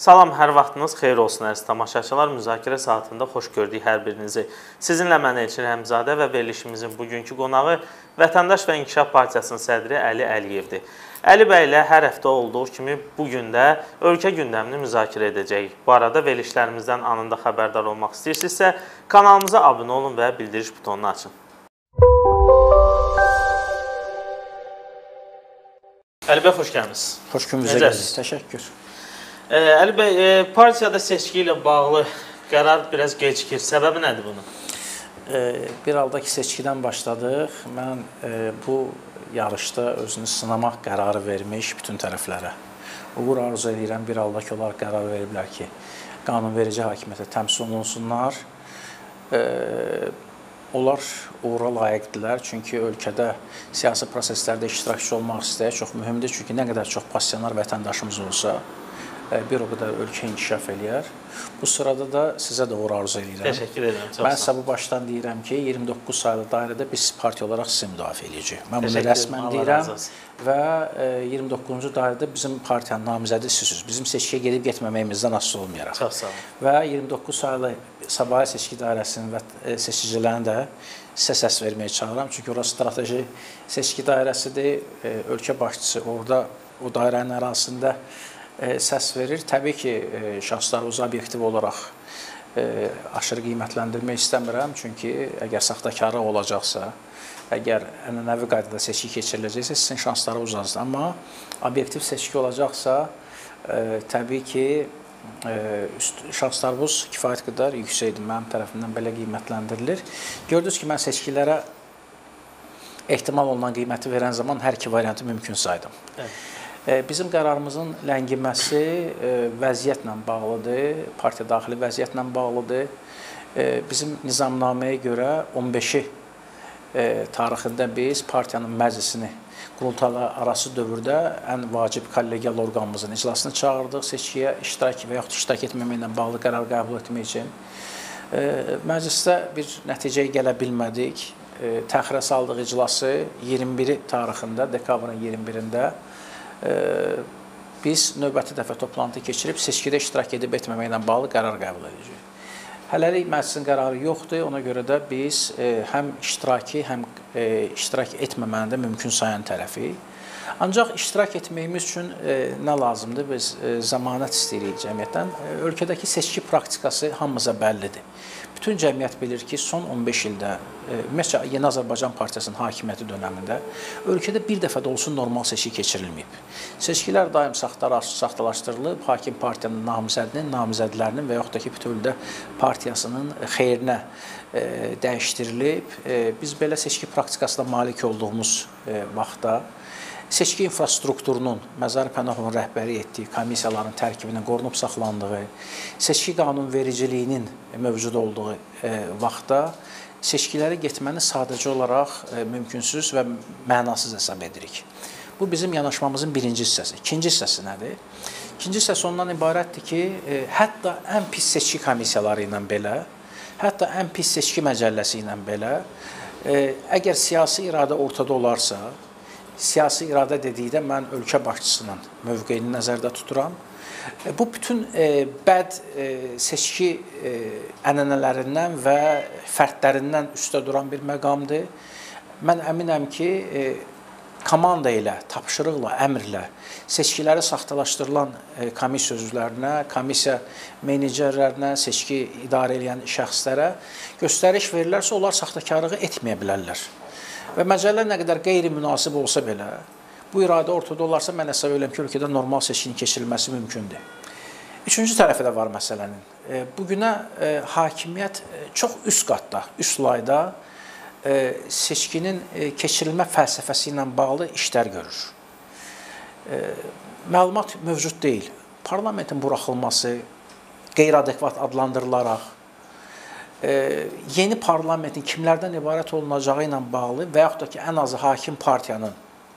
Salam, hər vaxtınız xeyir olsun əziz tamaşaçılar. Müzakirə saatında xoş gördük hər birinizi. Sizinlə mən Elçin Həmzadə və verilişimizin bugünkü qonağı Vətəndaş və İnkişaf Partiyasının sədri Əli Əliyevdir. Əli bəylə hər həftə olduğu kimi bugün də ölkə gündəmini müzakirə edəcəyik. Bu arada verilişlərimizdən anında xəbərdar olmaq istəyirsinizsə, kanalımıza abunə olun və bildiriş butonunu açın. Əli bəy, xoş gəlmisiniz. Xoş gününüzə gəldiniz. Təşəkkür. Əli bəy, partiyada seçki ilə bağlı qərar biraz gecikir. Səbəbi nədir bunun? Bir haldakı seçkidən başladıq. Mən bu yarışda özünü sınamaq qərarı vermiş bütün tərəflərə. Uğur arzu edirəm, bir haldakı onlar qərar veriblər ki, qanunverici hakimiyyətə təmsil olunsunlar. Onlar uğura layiqdirlər, çünki ölkədə siyasi proseslərdə iştirakçı olmaq istəyə çox mühümdür. Çünki nə qədər çox pasiyanar vətəndaşımız olsa, bir o qədər ölkə inkişaf eləyər. Bu sırada da sizə də uğur arzu edirəm. Təşəkkür edirəm. Mən sizə bu başdan deyirəm ki, 29 saylı dairədə biz partiya olaraq sizi müdafiə edəcəyik. Mən bunu rəsmən deyirəm və 29-cu dairədə bizim partiyanın namizədi sizsiniz. Bizim seçkiyə gedib getməməyimizdən asılı olmayaraq. Çox sağ olun. Və 29 saylı Sabahı seçki dairəsinin və seçicilərini də sizə səs verməyə çağıram. Çünki orası strateji seçki dairəsidir. Ölkə başçısı orada o dairənin ərazisində səs verir. Təbii ki, şəxslərimizi obyektiv olaraq aşırı qiymətləndirmək istəmirəm. Çünki əgər saxtakarlıq olacaqsa, əgər ənənəvi qaydada seçki keçiriləcəksə, sizin şansları uzasın. Amma obyektiv seçki olacaqsa, təbii ki, şanslarımız kifayət qədər yüksəkdir. Mənim tərəfimdən belə qiymətləndirilir. Gördünüz ki, mən seçkilərə ehtimal olunan qiyməti verən zaman hər iki variantı mümkün saydım. Evet. Bizim qərarımızın ləngiməsi vəziyyətlə bağlıdır, partiya daxili vəziyyətlə bağlıdır. Bizim nizamnaməyə görə 15-i tarixində biz partiyanın məclisini qurultayla arası dövrdə ən vacib kollegial orqanımızın iclasını çağırdıq, seçkiyə iştirak və yaxud iştirak etməməklə bağlı qərar qəbul etmək üçün. Məclisdə bir nəticəyə gələ bilmədik. Təxirə saldıq iclası 21 tarixində, dekabrın 21-də biz növbəti dəfə toplantı keçirib seçkidə iştirak edib etməməklə bağlı qərar qəbul edəcəyik. Hələlik məclisin qərarı yoxdur, ona görə də biz həm iştiraki, həm iştirak etməməni də mümkün sayan tərəfi. Ancaq iştirak etməyimiz üçün nə lazımdır? Biz zəmanət istəyirik cəmiyyətdən. Ölkədəki seçki praktikası hamımıza bəllidir. Bütün cəmiyyət bilir ki, son 15 ildə, ümumiyyətcə Yeni Azərbaycan Partiyasının hakimiyyəti dönəmində ölkədə bir dəfə də olsun normal seçki keçirilməyib. Seçkilər daim saxtalaşdırılıb, hakim partiyanın namizədinin, namizədlərinin və yaxud da ki, bütövlükdə partiyasının xeyrinə dəyişdirilib. Biz belə seçki praktikasına malik olduğumuz vaxtda seçki infrastrukturunun Məzar Pənahovun rəhbəri etdiyi komissiyaların tərkibinin qorunub saxlandığı, seçki qanunvericiliyinin mövcud olduğu vaxtda seçkilərə getməni sadəcə olaraq mümkünsüz və mənasız hesab edirik. Bu bizim yanaşmamızın birinci hissəsi. İkinci hissəsi nədir? İkinci hissəsi ondan ibarətdir ki, hətta ən pis seçki komissiyaları ilə belə, hətta ən pis seçki məcəlləsi ilə belə, əgər siyasi iradə ortada olarsa, siyasi iradə dedikdə mən ölkə başçısının mövqeyini nəzərdə tuturam. Bu bütün bəd seçki ənənələrindən və fərdlərindən üstə duran bir məqamdır. Mən əminəm ki, komanda ilə, tapşırıqla, əmrlə seçkiləri saxtalaşdırılan komissiya üzvlərinə, komissiya menecerlərinə, seçki idarə edən şəxslərə göstəriş verilərsə, onlar saxtakarlığı etməyə bilərlər. Və məcəllə nə qədər qeyri-münasib olsa belə, bu iradə ortada olarsa, mən hesab edirəm ki, ölkədə normal seçkinin keçirilməsi mümkündür. Üçüncü tərəfi də var məsələnin. Bugünə hakimiyyət çox üst qatda, üst layda seçkinin keçirilmə fəlsəfəsi ilə bağlı işlər görür. Məlumat mövcud deyil. Parlamentin buraxılması qeyri-adekvat adlandırılaraq, yeni parlamentin kimlərdən ibarət olunacağı ilə bağlı və yaxud da ki, ən azı hakim partiyanın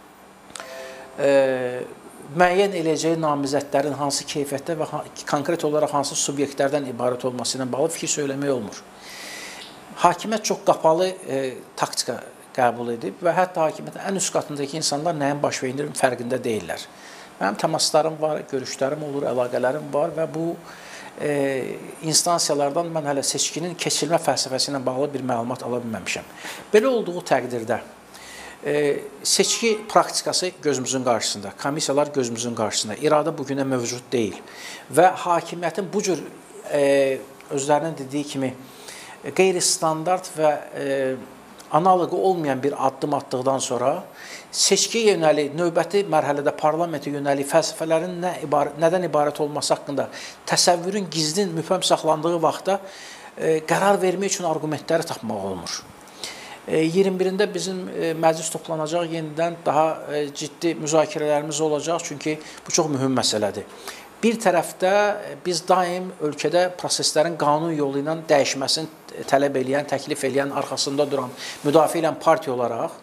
müəyyən eləyəcəyi namizədlərin hansı keyfiyyətdə və konkret olaraq hansı subyektlərdən ibarət olması ilə bağlı fikir söyləmək olmur. Hakimiyyət çox qapalı taktika qəbul edib və hətta hakimiyyətin ən üst qatındakı insanlar nəyin baş verdiyi fərqində deyirlər. Mənim təmaslarım var, görüşlərim olur, əlaqələrim var və bu instansiyalardan mən hələ seçkinin keçirilmə fəlsəfəsi ilə bağlı bir məlumat ala bilməmişəm. Belə olduğu təqdirdə seçki praktikası gözümüzün qarşısında, komissiyalar gözümüzün qarşısında, iradə bugünə mövcud deyil və hakimiyyətin bu cür özlərinin dediyi kimi qeyri-standart və analoqu olmayan bir addım atdıqdan sonra seçkiyə yönəlik, növbəti mərhələdə parlamentə yönəlik fəlsəfələrin nədən ibarət olması haqqında təsəvvürün gizlin, mübhəm saxlandığı vaxtda qərar vermək üçün arqumentləri tapmaq olmur. 21-də bizim məclis toplanacaq, yenidən daha ciddi müzakirələrimiz olacaq, çünki bu çox mühüm məsələdir. Bir tərəfdə biz daim ölkədə proseslərin qanun yolu ilə dəyişməsini tələb edən, təklif edən, arxasında duran, müdafiə edən partiya olaraq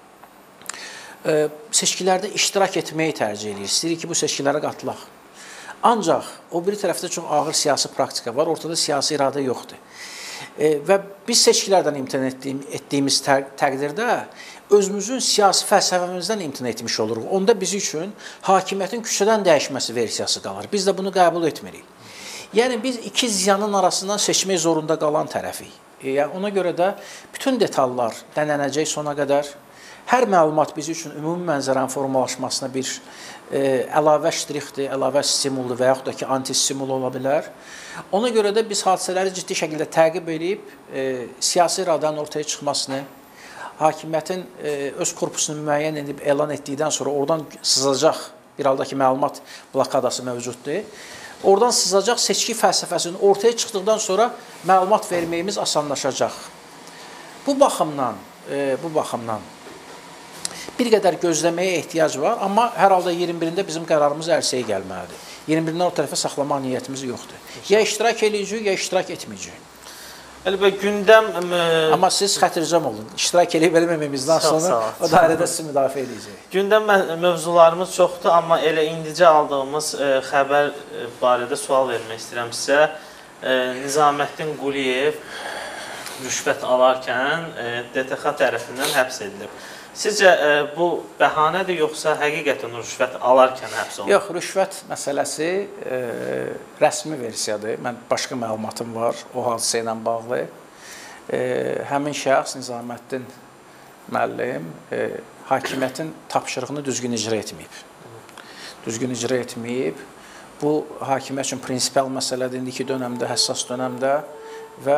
seçkilərdə iştirak etməyi tərcih edirik. İstəyirik ki, bu seçkilərə qatılaq. Ancaq o biri tərəfdə çox ağır siyasi praktika var, ortada siyasi iradə yoxdur. Və biz seçkilərdən imtina etdiyimiz təqdirdə özümüzün siyasi fəlsəfəmizdən imtina etmiş oluruq. Onda biz üçün hakimiyyətin küçədən dəyişməsi versiyası qalır. Biz də bunu qəbul etmirik. Yəni, biz iki ziyanın arasından seçmək zorunda qalan tərəfik. Ona görə də bütün detallar dənənəcək sona qədər. Hər məlumat biz üçün ümumi mənzərənin formalaşmasına bir əlavə ştrixdir, əlavə stimuldur və yaxud da ki, anti-stimul ola bilər. Ona görə də biz hadisələri ciddi şəkildə təqib edib, siyasi iradənin ortaya çıxmasını, hakimiyyətin öz korpusunu müəyyən edib elan etdikdən sonra oradan sızacaq, bir halda ki, məlumat blokadası mövcuddur. Oradan sızacaq seçki fəlsəfəsinin ortaya çıxdıqdan sonra məlumat verməyimiz asanlaşacaq. Bu baxımdan bir qədər gözləməyə ehtiyac var, amma hər halda 21-də bizim qərarımız ərsəyə gəlməlidir. 21-dən o tərəfə saxlama niyyətimiz yoxdur. Ya iştirak edəcəyik, ya iştirak etməyəcəyik. Əlbəttə, gündəm... Amma siz xətircəm olun, iştirak edib eləməməyimizdən sonra o dairədə sizi müdafiə edəcək. Gündəm mövzularımız çoxdur, amma elə indicə aldığımız xəbər barədə sual vermək istəyirəm sizə. Nizaməddin Quliyev rüşvət alarkən DTX tərəfindən həbs edilib. Sizcə bu bəhanədir, yoxsa həqiqətən rüşvət alarkən həbs olunur? Yox, rüşvət məsələsi rəsmi versiyadır. Mən başqa məlumatım var o hadisə ilə bağlı. Həmin şəxs Nizaməddin müəllim hakimiyyətin tapşırığını düzgün icra etməyib. Düzgün icra etməyib. Bu hakimiyyət üçün prinsipal məsələdir, indiki dönəmdə, həssas dönəmdə və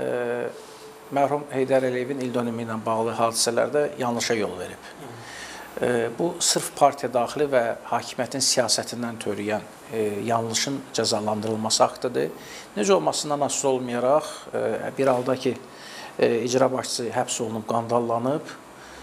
mərhum Heydər Əliyevin ildönümü ilə bağlı hadisələrdə yanlışa yol verib. Bu, sırf partiya daxili və hakimiyyətin siyasətindən törəyən yanlışın cəzalandırılması haqqıdır. Necə olmasından asılı olmayaraq, bir halda ki, icra başçısı həbs olunub, qandallanıb,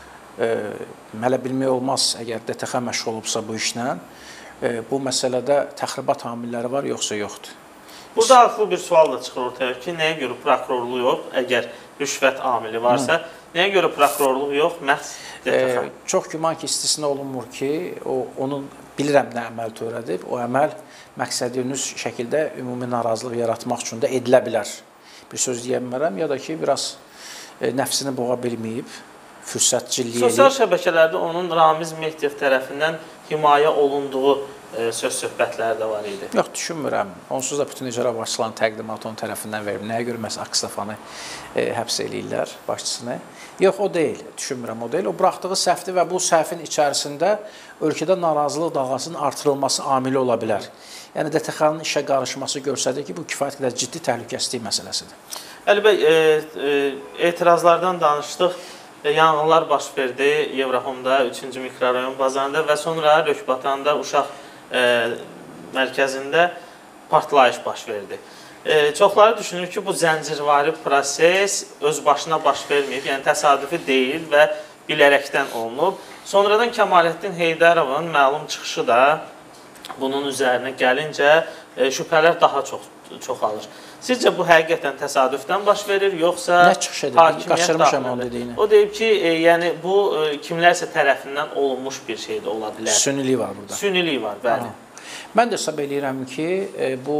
hələ bilmək olmaz, əgər DTX məşğul olubsa bu işlə, bu məsələdə təxribat amilləri var, yoxsa yoxdur. Burada haqlı bir sual da çıxır ortaya ki, nəyə görə prokurorluq yox, əgər rüşvət amili varsa, nəyə görə prokurorluq yox, məhz DTX? Çox güman ki, istisna olunmur ki, onun bilirəm nə əməl törədib, o əməl məqsədiyönüz şəkildə ümumi narazılıq yaratmaq üçün də edilə bilər. Bir söz deyəmərəm, ya da ki, biraz nəfsini boğa bilməyib, fürsətçiliyi edib. Sosial şəbəkələrdə onun Ramiz Mehdiyev tərəfindən himayə olunduğu söz-söhbətləri də var idi. Yox, düşünmürəm. Onsuz da bütün icra başçılarının təqdimatı onun tərəfindən verib. Nəyə görə məhz Aksafanı həbs eləyirlər, başçısını? Yox, o deyil. Düşünmürəm, o deyil. O buraxdığı səhvdir və bu səhvin içərisində ölkədə narazılıq dalğasının artırılması amili ola bilər. Yəni, DTX-nin işə qarışması göstərir ki, bu kifayət qədər ciddi təhlükəsizlik məsələsidir. Əli bəy, etirazlardan danışdıq. Yanğınlar baş verdi Yevrahomda, 3-cü mikrorayon bazarında və sonra Rökbatanda Uşaq mərkəzində partlayış baş verdi. Çoxları düşünür ki, bu zəncirvari proses öz başına baş verməyib, yəni təsadüfi deyil və bilərəkdən olunub. Sonradan Kəmaləddin Heydərovun məlum çıxışı da bunun üzərinə gəlincə şübhələr daha çoxalır. Sizcə bu həqiqətən təsadüfdən baş verir, yoxsa hakimiyyət daxilində? O deyib ki, yəni bu kimlərsə tərəfindən olunmuş bir şey də ola bilər. Sünilik var burada. Sünilik var, bəli. Mən də hesab eləyirəm ki, bu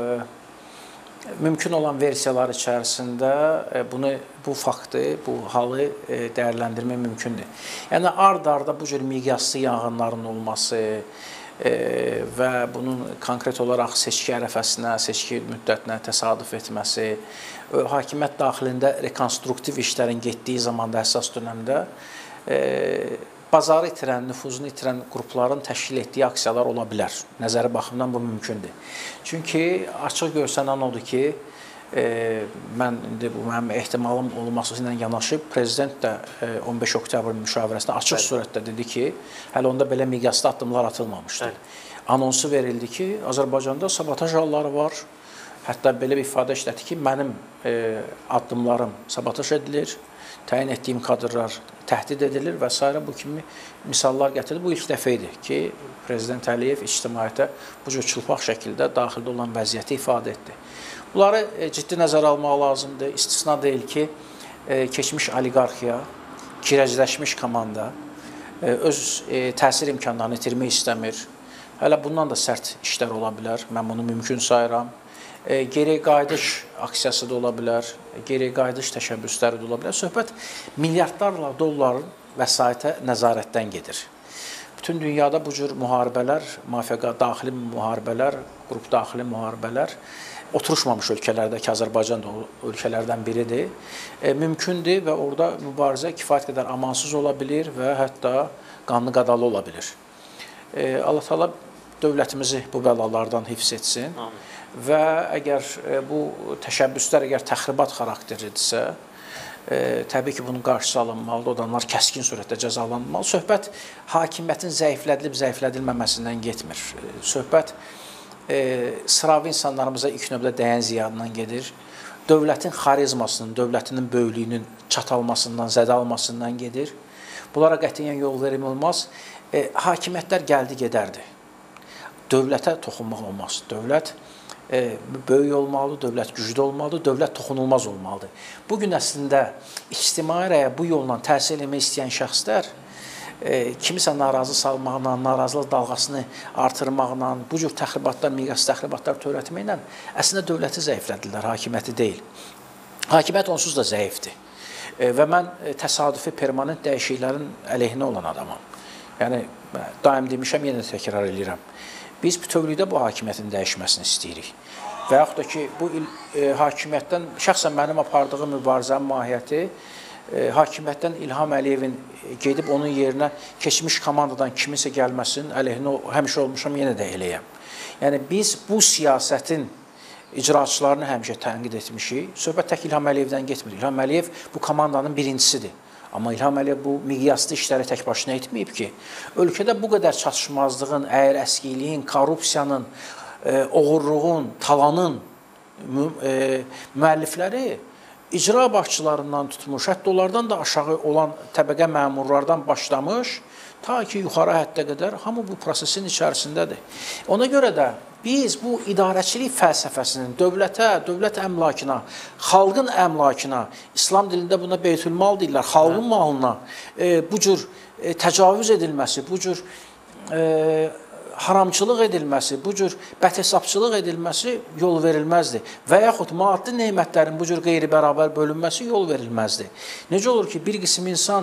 mümkün olan versiyalar içərisində bu faktı, bu halı dəyərləndirmək mümkündür. Yəni, ard-arda bu cür miqyaslı yanğınların olması, və bunun konkret olaraq seçki ərəfəsinə, seçki müddətinə təsadüf etməsi, hakimiyyət daxilində rekonstruktiv işlərin getdiyi zamanda, həssas dönəmdə bazarı itirən, nüfuzunu itirən qrupların təşkil etdiyi aksiyalar ola bilər. Nəzəri baxımdan bu mümkündür. Çünki açıq görsənən odur ki, mən indi bu mənim ehtimalım olması ilə yanaşı, prezident də 15 oktyabr müşavirəsində açıq surətdə dedi ki, hələ onda belə miqyaslı addımlar atılmamışdı. Anonsu verildi ki, Azərbaycanda sabotaj halları var. Hətta belə bir ifadə işlədi ki, mənim addımlarım sabotaj edilir, təyin etdiyim kadrlar təhdid edilir və s. bu kimi misallar gətirildi. Bu ilk dəfə idi ki, Prezident Əliyev ictimaiyyətə bu cür çılpaq şəkildə daxildə olan vəziyyəti ifadə etdi. Bunları ciddi nəzərə almaq lazımdır. İstisna deyil ki, keçmiş oliqarxiya, kirəcləşmiş komanda öz təsir imkanlarını itirmək istəmir. Hələ bundan da sərt işlər ola bilər. Mən bunu mümkün sayıram. Geri qayıdış aksiyası da ola bilər, geri qayıdış təşəbbüsləri də ola bilər. Söhbət milyardlarla dolların vəsaitə nəzarətdən gedir. Bütün dünyada bu cür müharibələr, mafiya daxili müharibələr, qrup daxili müharibələr oturuşmamış ölkələrdəki Azərbaycan da o ölkələrdən biridir. Mümkündür və orada mübarizə kifayət qədər amansız ola bilir və hətta qanlı qadalı ola bilir. Allah Teala dövlətimizi bu bəlalardan hifz etsin. Amin. Və əgər bu təşəbbüslər əgər təxribat xarakterlidirsə, təbii ki, bunun qarşısı alınmalıdır, adamlar kəskin surətdə cəzalanmalı. Söhbət hakimiyyətin zəiflədilib-zəiflədilməməsindən getmir. Söhbət sıravi insanlarımıza ilk növbədə dəyən ziyanından gedir. Dövlətin xarizmasının, dövlətinin böyüklüyünün çatalmasından, zədə almasından gedir. Bunlara qətiyyən yol verilməz. Hakimiyyətlər gəldi, gedərdi. Dövlətə toxunmaq olmaz. Dövlət böyük olmalıdır, dövlət güclü olmalıdır, dövlət toxunulmaz olmalıdır. Bugün əslində ictimai rəyə bu yolla təsir etmək istəyən şəxslər kimisə narazı salmaqla, narazılıq dalğasını artırmaqla, bu cür təxribatlar, miqyaslı təxribatlar törətməklə əslində dövləti zəiflədirlər, hakimiyyəti deyil. Hakimiyyət onsuz da zəifdir və mən təsadüfi permanent dəyişikliklərin əleyhinə olan adamam. Yəni, daim demişəm, yenə təkrar edirəm. Biz bütövlükdə bu hakimiyyətin dəyişməsini istəyirik. Və yaxud da ki, bu hakimiyyətdən, şəxsən mənim apardığım mübarizənin mahiyyəti, hakimiyyətdən İlham Əliyevin gedib onun yerinə keçmiş komandadan kiminsə gəlməsinin əleyhinə həmişə olmuşam, yenə də eləyəm. Yəni, biz bu siyasətin icraçılarını həmişə tənqid etmişik. Söhbət tək İlham Əliyevdən getmir. İlham Əliyev bu komandanın birincisidir. Amma İlham Əliyev bu miqyaslı işləri tək başına etməyib ki, ölkədə bu qədər çatışmazlığın, əyər-əskiliyin, korrupsiyanın, oğurluğun, talanın müəllifləri icra başçılarından tutmuş, hətta onlardan da aşağı olan təbəqə məmurlardan başlamış, ta ki, yuxarı həddə qədər hamı bu prosesin içərisindədir. Ona görə də biz bu idarəçilik fəlsəfəsinin dövlətə, dövlət əmlakına, xalqın əmlakına, İslam dilində buna beytülmal deyirlər, xalqın malına bu cür təcavüz edilməsi, bu cür haramçılıq edilməsi, bu cür bədhesabçılıq edilməsi yol verilməzdir. Və yaxud maddi neymətlərin bu cür qeyri-bərabər bölünməsi yol verilməzdir. Necə olur ki, bir qism insan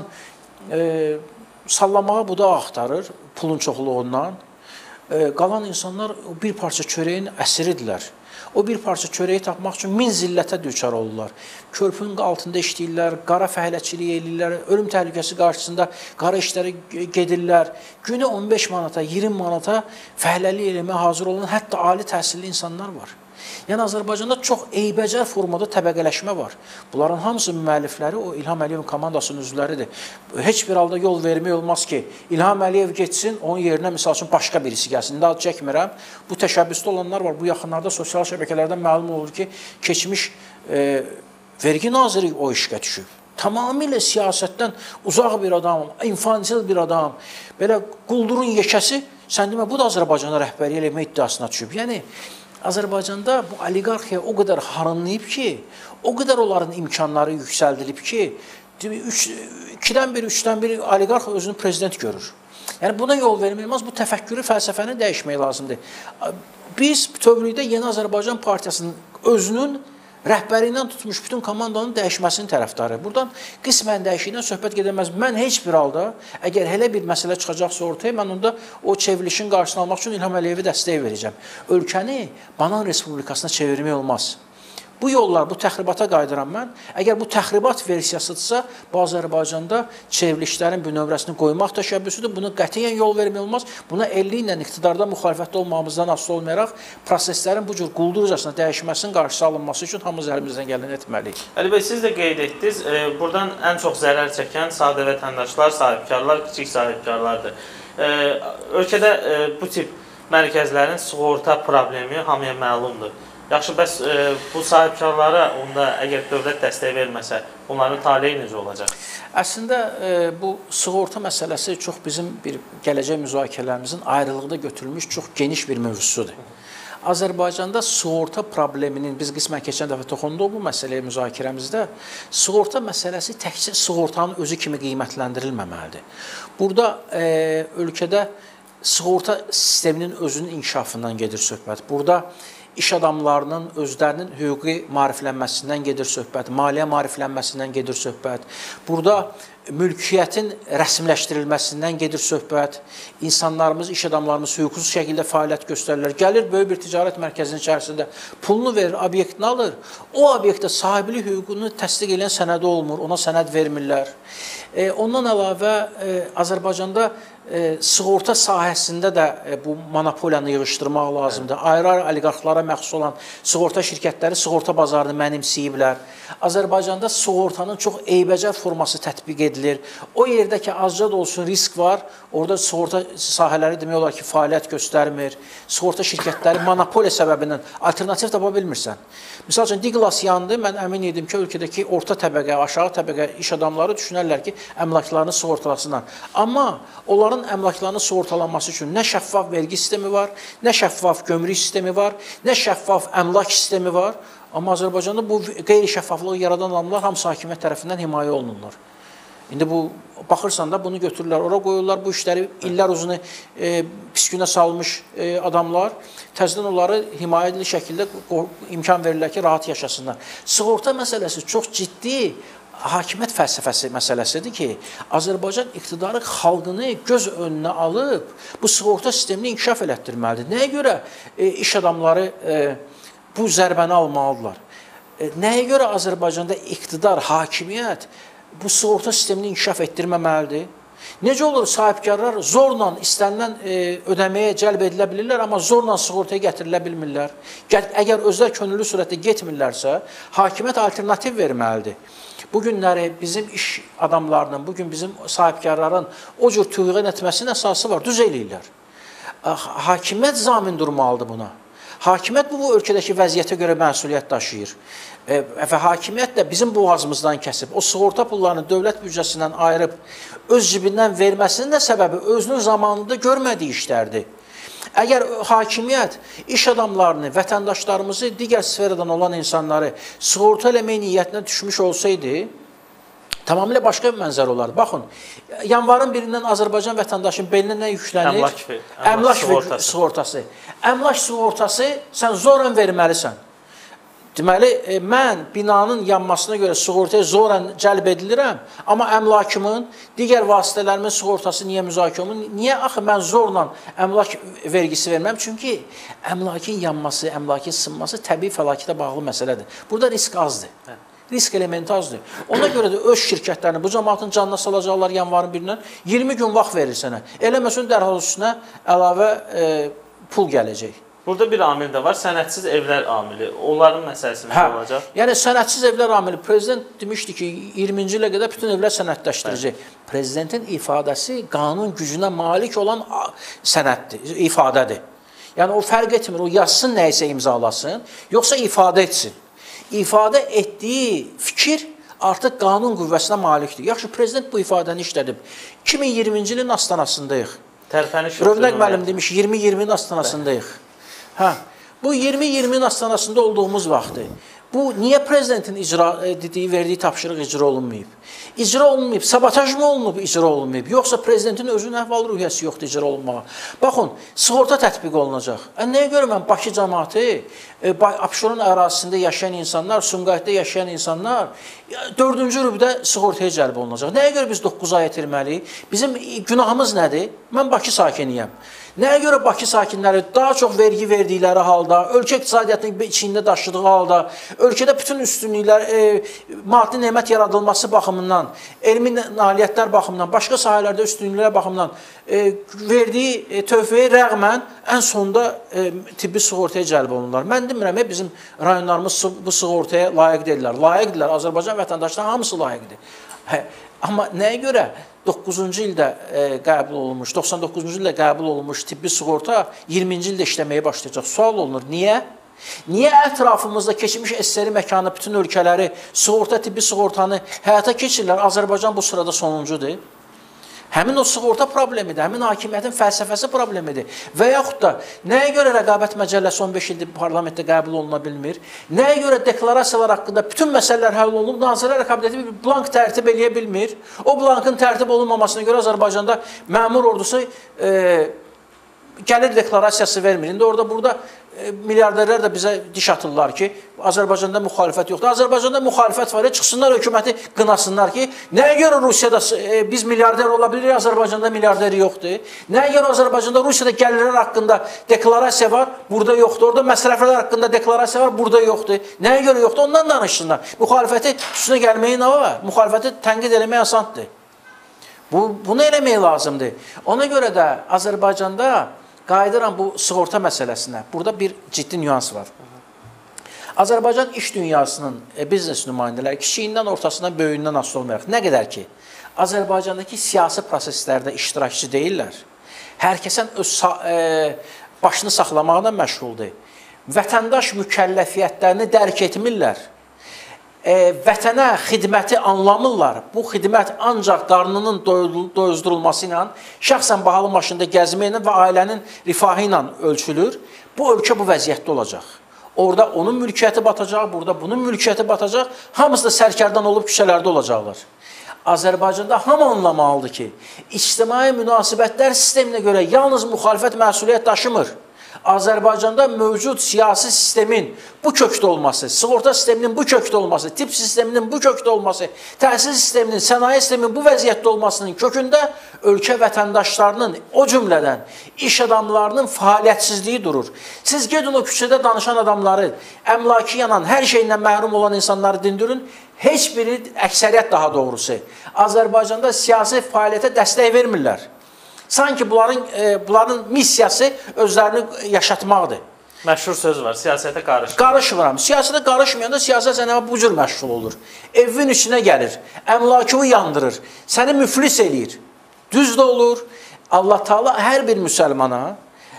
sallamağa buda axtarır pulun çoxluğundan, qalan insanlar bir parça çörəyin əsiridirlər. O bir parça çörəyi tapmaq üçün min zillətə düçar olurlar. Körpünün altında işləyirlər, qara fəhləçilik edirlər, ölüm təhlükəsi qarşısında qara işlərə gedirlər. Günə 15 manata, 20 manata fəhləlik eləməyə hazır olan hətta ali təhsilli insanlar var. Yəni, Azərbaycanda çox eybəcər formada təbəqələşmə var. Bunların hamısı müəllifləri o İlham Əliyevin komandasının üzvləridir. Heç bir halda yol vermək olmaz ki, İlham Əliyev geçsin, onun yerinə misal üçün başqa birisi gəlsin. İndi ad çəkmirəm. Bu təşəbbüsdə olanlar var. Bu yaxınlarda sosial şəbəkələrdən məlum olur ki, keçmiş vergi naziri o işə düşüb. Tamamilə siyasətdən uzaq bir adam, infantil bir adam, belə quldurun yekəsi, sən demə, bu da Azərbaycana rəhbəri eləmə iddiasına düşüb. Yəni, Azərbaycanda bu oliqarxiya o qədər harınlayıb ki, o qədər onların imkanları yüksəldilib ki, 2-dən biri, 3-dən biri oliqarx özünü prezident görür. Yəni, buna yol verməyilməz, bu təfəkkürü, fəlsəfəni dəyişmək lazımdır. Biz bütövlükdə Yeni Azərbaycan Partiyasının özünün rəhbərindən tutmuş bütün komandanın dəyişməsinin tərəfdarı. Buradan qismən dəyişiklikdən söhbət gedəməz. Mən heç bir halda, əgər elə bir məsələ çıxacaqsa ortaya, mən onda o çevrilişin qarşısını almaq üçün İlham Əliyevi dəstək verəcəm. Ölkəni banan respublikasına çevirmək olmaz. Bu yollar, bu təxribata qayıdıram mən. Əgər bu təxribat versiyasıdırsa, bu Azərbaycanda çevrilişlərin bir nömrəsini qoymaq təşəbbüsüdür. Buna qətiyyən yol vermək olmaz. Buna 50 ilə iqtidarda müxalifətdə olmağımızdan asılı olmayaraq, proseslərin bu cür quldurcasına dəyişməsinin qarşısı alınması üçün hamımız əlimizdən gələni etməliyik. Əli bəy, siz də qeyd etdiniz, buradan ən çox zərər çəkən sadə vətəndaşlar, sahibkarlar, kiçik sahibkarlardır. Ölkədə bu tip mərkəzlərin sığorta problemi hamıya məlumdur. Yaxşı, bəs bu sahibkarlara onda əgər dövlət dəstək verməsə, onların taleyi necə olacaq? Əslində, bu sığorta məsələsi çox bizim bir gələcək müzakirələrimizin ayrılıqda götürülmüş çox geniş bir mövzusudur. Azərbaycanda sığorta probleminin, biz qismən keçən dəfə toxunduq bu məsələyə müzakirəmizdə, sığorta məsələsi təkcə sığortanın özü kimi qiymətləndirilməməlidir. Burada ölkədə sığorta sisteminin özünün inkişafından gedir söhbət. Burada iş adamlarının özlərinin hüquqi maariflənməsindən gedir söhbət, maliyyə maariflənməsindən gedir söhbət. Burada mülkiyyətin rəsmiləşdirilməsindən gedir söhbət. İnsanlarımız, iş adamlarımız hüquqsuz şəkildə fəaliyyət göstərirlər. Gəlir böyük bir ticarət mərkəzinin içərisində pulunu verir, obyektini alır. O obyektə sahiblik hüququnu təsdiq edən sənədi olmur, ona sənəd vermirlər. Ondan əlavə Azərbaycanda sığorta sahəsində də bu monopoliyanı yığışdırmaq lazımdır. Ayrı-ayrı oliqarxlara məxsus olan sığorta şirkətləri sığorta bazarını mənimsəyiblər. Azərbaycanda sığortanın çox eybəcər forması tətbiq edilir. O yerdə ki, azca da olsun risk var, orada sığorta sahələri demək olar ki, fəaliyyət göstərmir. Sığorta şirkətləri monopoliya səbəbindən alternativ tapa bilmirsən. Misal üçün, Diglas yandı, mən əmin idim ki, ölkədəki orta təbəqə, aşağı təbəqə iş adamları düşünərlər ki, əmlaklarını sığortalasınlar. Amma onların əmlaklarının sığortalanması üçün nə şəffaf vergi sistemi var, nə şəffaf gömrük sistemi var, nə şəffaf əmlak sistemi var. Amma Azərbaycanda bu qeyri-şəffaflığı yaradan adamlar hamısı hakimiyyət tərəfindən himayə olunurlar. İndi bu, baxırsan da bunu götürürlər, ora qoyurlar, bu işləri illər uzunu pis günə salmış adamlar, təzədən onları himayəli şəkildə imkan verirlər ki, rahat yaşasınlar. Sığorta məsələsi çox ciddi hakimiyyət fəlsəfəsi məsələsidir ki, Azərbaycan iqtidarı xalqını göz önünə alıb bu sığorta sistemini inkişaf elətdirməlidir. Nəyə görə iş adamları bu zərbəni almalıdırlar? Nəyə görə Azərbaycanda iqtidar, hakimiyyət bu sığorta sistemini inkişaf etdirməməlidir? Necə olur sahibkarlar zorla istənilən ödəməyə cəlb edilə bilirlər, amma zorla sığortaya gətirilə bilmirlər? Əgər özlər könüllü surətdə getmirlərsə, hakimiyyət alternativ verməlidir. Bu günləri bizim iş adamlarının, bugün bizim sahibkarların o cür tüğyan etməsinin əsası var, düz eləyirlər. Hakimiyyət zamin durmalıdır buna. Hakimiyyət bu ölkədəki vəziyyətə görə məsuliyyət daşıyır. Və hakimiyyət də bizim boğazımızdan kəsib, o sığorta pullarını dövlət büdcəsindən ayırıb, öz cibindən verməsinin də səbəbi özünün zamanında görmədiyi işlərdir. Əgər hakimiyyət iş adamlarını, vətəndaşlarımızı, digər sferadan olan insanları sığorta eləmək niyyətinə düşmüş olsaydı, tamamilə başqa bir mənzər olardı. Baxın, yanvarın birindən Azərbaycan vətəndaşının belinə nə yüklənir? Əmlak sığortası. Əmlak sığortası sən zorla verməlisən. Deməli, mən binanın yanmasına görə sığortaya zorla cəlb edilirəm, amma əmlakımın, digər vasitələrimin sığortası niyə müzakirə olunur? Niyə axı mən zorla əmlak vergisi verməm? Çünki əmlakin yanması, əmlakin sınması təbii fəlakətə bağlı məsələdir. Burada risk azdır. Risk elementi azdır. Ona görə də öz şirkətlərini bu cəmaatın canına salacaqlar yanvarın birindən 20 gün vaxt verir sənə. Eləməsin dərhal üstünə əlavə pul gələcək. Burada bir amil də var, sənədsiz evlər amili. Onların məsələsi necə olacaq? Yəni, sənədsiz evlər amili. Prezident demişdi ki, 20-ci ilə qədər bütün evlər sənədləşdirəcək. Prezidentin ifadəsi qanun gücünə malik olan sənəddir, ifadədir. Yəni, o fərq etmir, o yazsın nəyisə imzalasın, yoxsa ifadə etsin. İfadə etdiyi fikir artıq qanun qüvvəsinə malikdir. Yaxşı, prezident bu ifadəni işlədib. 2020-ci ilin astanasındayıq. Rövnəq müəllim demiş, 2020-nin astanasındayıq. Bu 2020-nin astanasında olduğumuz vaxtdır. Bu, niyə prezidentin verdiyi tapşırıq icra olunmayıb? İcra olunmayıb, sabotaj mı olunub, icra olunmayıb, yoxsa prezidentin özünün əhval-ruhiyyəsi yoxdur icra olunmağa. Baxın, sığorta tətbiq olunacaq. Nəyə görə mən Bakı cəmaatı, Abşeron ərazisində yaşayan insanlar, Sumqayıtda yaşayan insanlar 4-cü rübdə sığortaya cəlb olunacaq. Nəyə görə biz 9 ay itirməliyik? Bizim günahımız nədir? Mən Bakı sakiniyəm. Nəyə görə Bakı sakinləri daha çox vergi verdikləri halda, ölkə iqtisadiyyatının içində daşıdığı halda, ölkədə bütün üstünlüklər, maddi nemət yaradılması baxımından, elmi nailiyyətlər baxımından, başqa sahələrdə üstünlüklər baxımından verdiyi tövfəyə rəğmən ən sonda tibbi sığortaya cəlb olunurlar. Mən demirəm, bizim rayonlarımız bu sığortaya layiq deyirlər. Layiqdirlər, Azərbaycan vətəndaşlarının hamısı layiqdir. Amma nəyə görə 9-cu ildə qəbul olunmuş, 99-cu ildə qəbul olunmuş tibbi sığorta 20-ci ildə işləməyə başlayacaq? Sual olunur. Niyə? Niyə ətrafımızda keçmiş SSR məkanı bütün ölkələri sığorta, tibbi sığortanı həyata keçirirlər? Azərbaycan bu sırada sonuncudur. Həmin o sığorta problemidir, həmin hakimiyyətin fəlsəfəsi problemidir. Və yaxud da nəyə görə rəqabət məcəlləsi 15 ildir parlamentdə qəbul oluna bilmir? Nəyə görə deklarasiyalar haqqında bütün məsələlər həll olunub, Nazirlər Kabineti bir blank tərtib eləyə bilmir? O blankın tərtib olunmamasına görə Azərbaycanda məmur ordusu gəlir deklarasiyası vermir. İndi orada burada milyarderlər də bizə diş atırlar ki, Azərbaycanda müxalifət yoxdur. Azərbaycanda müxalifət var, çıxsınlar hökuməti qınasınlar ki, nəyə görə Rusiyada biz milyarder ola bilirik, Azərbaycanda milyarderi yoxdur? Nəyə görə Azərbaycanda Rusiyada gəlirlər haqqında deklarasiya var, burada yoxdur. Orada məsrəflər haqqında deklarasiya var, burada yoxdur. Nəyə görə yoxdur? Ondan danışsınlar. Müxalifəti üstünə gəlməyi nə var? Müxalifəti tənqid eləmək asandır. Bunu eləmək lazımdır. Ona görə də Azərbaycanda qayıdıram bu sığorta məsələsinə. Burada bir ciddi nüans var. Azərbaycan iş dünyasının biznes nümayəndələri kiçiyindən, ortasından, böyüyündən asılı olmayaraq, nə qədər ki, Azərbaycandakı siyasi proseslərdə iştirakçı deyirlər, hər kəsən öz başını saxlamaqla məşğuldur. Vətəndaş mükəlləfiyyətlərini dərk etmirlər. Vətənə xidməti anlamırlar. Bu xidmət ancaq qarnının doyuzdurulması ilə, şəxsən bahalı maşında gəzməklə və ailənin rifahı ilə ölçülür. Bu ölkə bu vəziyyətdə olacaq. Orada onun mülkiyyəti batacaq, burada bunun mülkiyyəti batacaq. Hamısı da sərkərdan olub küçələrdə olacaqlar. Azərbaycanda hamı anlamalıdır ki, ictimai münasibətlər sisteminə görə yalnız müxalifət məsuliyyət daşımır. Azərbaycanda mövcud siyasi sistemin bu kökdə olması, sığorta sisteminin bu kökdə olması, tip sisteminin bu kökdə olması, təhsil sisteminin, sənaye sisteminin bu vəziyyətdə olmasının kökündə ölkə vətəndaşlarının, o cümlədən iş adamlarının fəaliyyətsizliyi durur. Siz gedin o küçədə danışan adamları, əmlaki yanan, hər şeyindən məhrum olan insanları dindirin, heç biri, əksəriyyət daha doğrusu, Azərbaycanda siyasi fəaliyyətə dəstək vermirlər. Sanki bunların missiyası özlərini yaşatmaqdır. Məşhur söz var, siyasətə qarışmır. Qarışmıram. Siyasətə qarışmayanda siyasət sənə bu cür məşğul olur. Evin içinə gəlir, əmlakını yandırır, səni müflis eləyir. Düz də olur. Allah Taala hər bir müsəlmana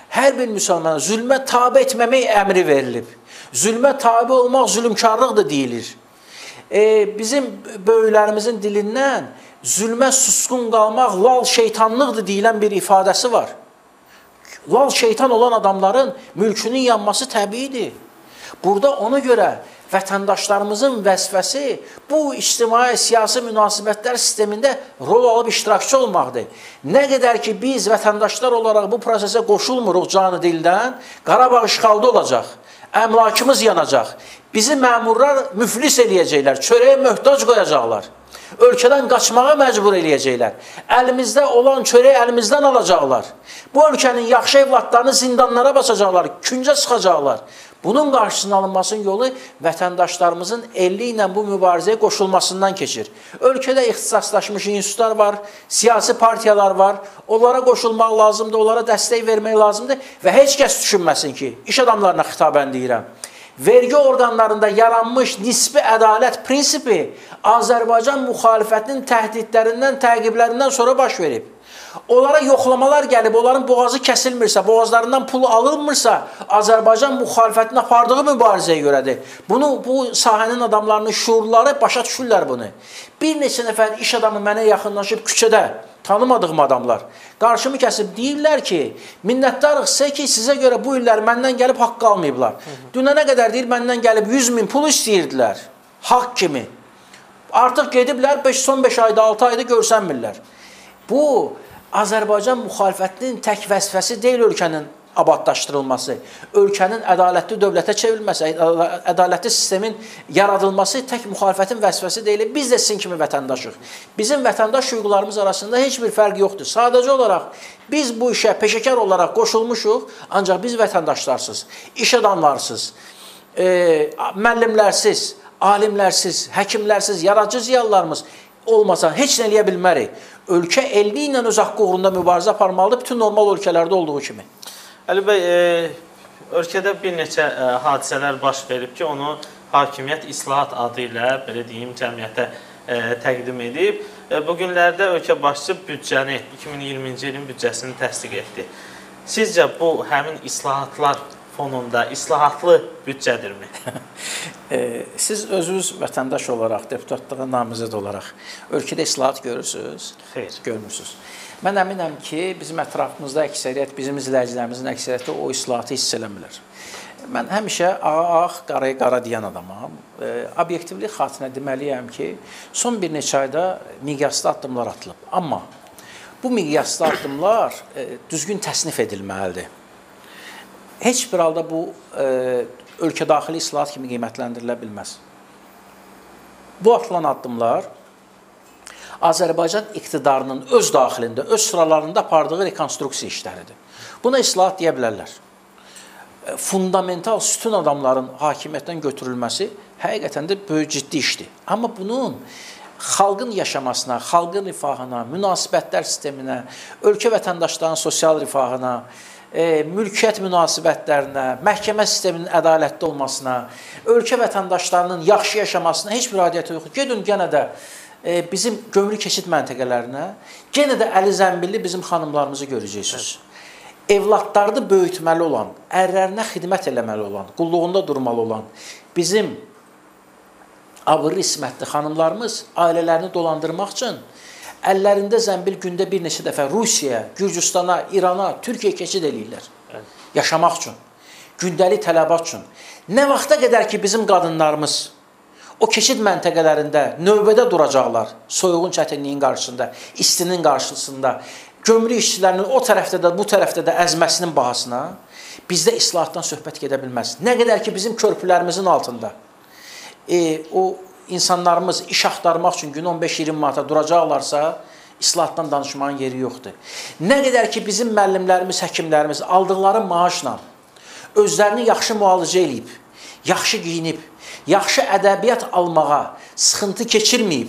zülmə tabe etməmək əmri verilib. Zülmə tabe olmaq zülmkarlıq da deyilir. Bizim böyüklərimizin dilindən zülmə susqun qalmaq lal şeytanlıqdır deyilən bir ifadəsi var. Lal şeytan olan adamların mülkünün yanması təbiidir. Burada ona görə vətəndaşlarımızın vəzifəsi bu ictimai siyasi münasibətlər sistemində rol alıb iştirakçı olmaqdır. Nə qədər ki biz vətəndaşlar olaraq bu prosesə qoşulmuruq canı dildən, Qarabağ işğalda olacaq, əmlakımız yanacaq, bizi məmurlar müflis eləyəcəklər, çörəyə möhtac qoyacaqlar. Ölkədən qaçmağa məcbur eləyəcəklər. Əlimizdə olan çörəyi əlimizdən alacaqlar. Bu ölkənin yaxşı evlatlarını zindanlara basacaqlar, küncə sıxacaqlar. Bunun qarşısının alınmasının yolu vətəndaşlarımızın elli ilə bu mübarizəyə qoşulmasından keçir. Ölkədə ixtisaslaşmış institutlar var, siyasi partiyalar var. Onlara qoşulmaq lazımdır, onlara dəstək vermək lazımdır və heç kəs düşünməsin ki, iş adamlarına xitabən deyirəm. Vergi orqanlarında yaranmış nisbi ədalət prinsipi Azərbaycan müxalifətinin təhdidlərindən, təqiblərindən sonra baş verib. Onlara yoxlamalar gəlib, onların boğazı kəsilmirsə, boğazlarından pul alınmırsa, Azərbaycan müxalifətinin apardığı mübarizəyə görədir. Bu sahənin adamlarının şuurları başa düşürlər bunu. Bir neçə nəfər iş adamı mənə yaxınlaşıb küçədə, tanımadığım adamlar, qarşımı kəsib deyirlər ki, minnətdarıq sizə ki, sizə görə bu illər məndən gəlib haqq almayıblar. Dünənə qədər deyir, məndən gəlib 100 min pul istəyirdilər, haqq kimi. Artıq gediblər, son 5 ayda, 6 ayda görsənmirlər. Bu, Azərbaycan müxalifətinin tək vəzifəsi deyil ölkənin abadlaşdırılması, ölkənin ədalətli dövlətə çevrilməsi, ədalətli sistemin yaradılması tək müxalifətin vəzifəsi deyil. Biz də sizin kimi vətəndaşıq. Bizim vətəndaş hüquqlarımız arasında heç bir fərq yoxdur. Sadəcə olaraq biz bu işə peşəkar olaraq qoşulmuşuq, ancaq biz vətəndaşlarsız, iş adamlarsız, müəllimlərsiz, alimlərsiz, həkimlərsiz, yaradıcı ziyalılarımız olmasa heç nə eləyə bilmərik. Ölkə elmi ilə öz haqqı uğrunda mübarizə aparmalıdır, bütün normal ölkələrdə olduğu kimi. Əli bəy, ölkədə bir neçə hadisələr baş verib ki, onu hakimiyyət islahat adı ilə, belə deyim, cəmiyyətə təqdim edib. Bu günlərdə ölkə başçısı büdcəni, 2020-ci ilin büdcəsini təsdiq etdi. Sizcə bu həmin islahatlar fonunda islahatlı büdcədirmi? Siz özünüz vətəndaş olaraq, deputatlığa namizəd olaraq ölkədə islahat görürsünüz? Xeyr. Görmürsünüz. Mən əminəm ki, bizim ətrafımızda əksəriyyət, bizim izləyicilərimizin əksəriyyəti o islahatı hiss eləmirlər. Mən həmişə ağ, qaraya qara deyən adamam. Obyektivlik xatirinə deməliyəm ki, son bir neçə ayda miqyaslı addımlar atılıb. Amma bu miqyaslı addımlar düzgün təsnif edilməlidir. Heç bir halda bu ölkə daxili islahat kimi qiymətləndirilə bilməz. Bu atılan addımlar Azərbaycan iqtidarının öz daxilində, öz sıralarında apardığı rekonstruksiya işləridir. Buna islahat deyə bilərlər. Fundamental sütun adamların hakimiyyətdən götürülməsi həqiqətən də böyük ciddi işdir. Amma bunun xalqın yaşamasına, xalqın rifahına, münasibətlər sisteminə, ölkə vətəndaşlarının sosial rifahına, mülkiyyət münasibətlərinə, məhkəmə sisteminin ədalətli olmasına, ölkə vətəndaşlarının yaxşı yaşamasına heç bir adiyyəti yoxdur. Gedin yenə də bizim gömrük keçid məntəqələrinə, yenə də əli zəmbilli bizim xanımlarımızı görəcəksiniz. Evladlarını böyütməli olan, ərlərinə xidmət eləməli olan, qulluğunda durmalı olan bizim abırlı ismətli xanımlarımız ailələrini dolandırmaq üçün əllərində zəmbil gündə bir neçə dəfə Rusiyaya, Gürcüstana, İrana, Türkiyəyə keçid eləyirlər. Yaşamaq üçün, gündəlik tələbat üçün. Nə vaxta qədər ki, bizim qadınlarımız o keçid məntəqələrində növbədə duracaqlar, soyuğun çətinliyin qarşısında, istinin qarşısında, gömrük işçilərinin o tərəfdə də, bu tərəfdə də əzməsinin bahasına bizdə islahatdan söhbət gedə bilməz. Nə qədər ki, bizim körpülərimizin altında o insanlarımız iş axtarmaq üçün gün 15-20 manata duracaqlarsa, islahatdan danışmağın yeri yoxdur. Nə qədər ki, bizim müəllimlərimiz, həkimlərimiz aldıqları maaşla özlərini yaxşı müalicə eləyib, yaxşı giyinib, yaxşı ədəbiyyat almağa sıxıntı keçirməyib,